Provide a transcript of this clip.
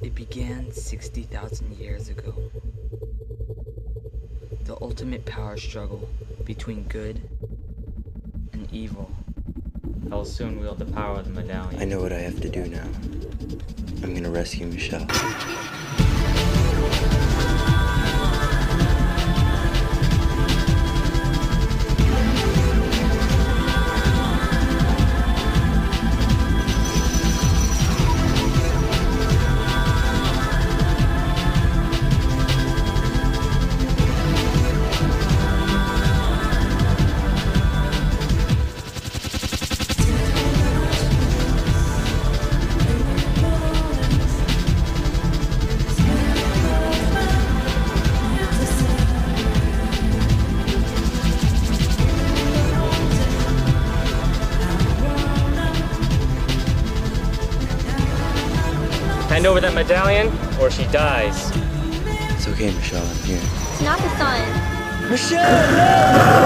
It began 60,000 years ago. The ultimate power struggle between good and evil. I will soon wield the power of the medallion. I know what I have to do now. I'm gonna rescue Michelle. Hand over that medallion, or she dies. It's okay, Michelle, I'm here. It's not the sun. Michelle, no!